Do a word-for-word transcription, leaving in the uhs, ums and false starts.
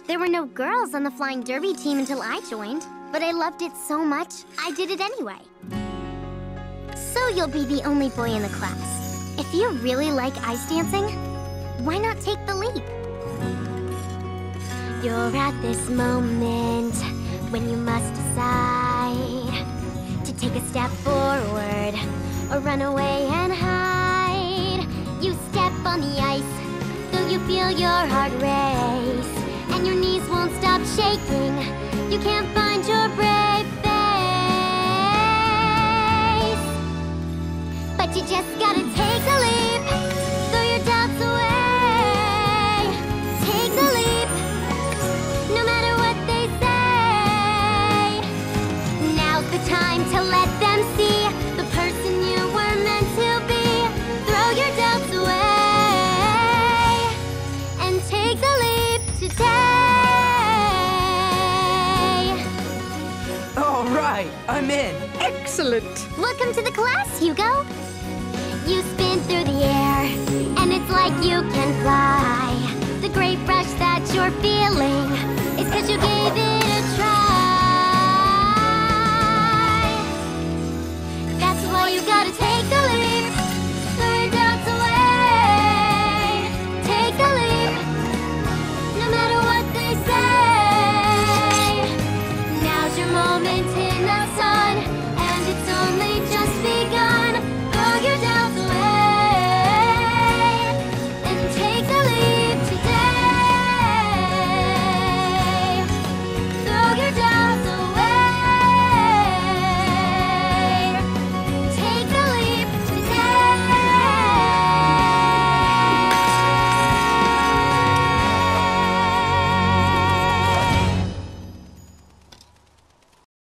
There were no girls on the flying derby team until I joined, but I loved it so much, I did it anyway. So you'll be the only boy in the class. If you really like ice dancing, why not take the leap? You're at this moment when you must decide to take a step forward or run away and hide. You step on the ice, though you feel your heart race, and your knees won't stop shaking. You can't find your brave face, but you just gotta take a leap, throw your doubts away. Take the leap, no matter what they say. Now's the time to let them see the person you were meant to be. Throw your doubts away and take the leap today. All right, I'm in. Excellent. Welcome to the class, Hugo. You spin through the air, and it's like you can fly. The great rush that you're feeling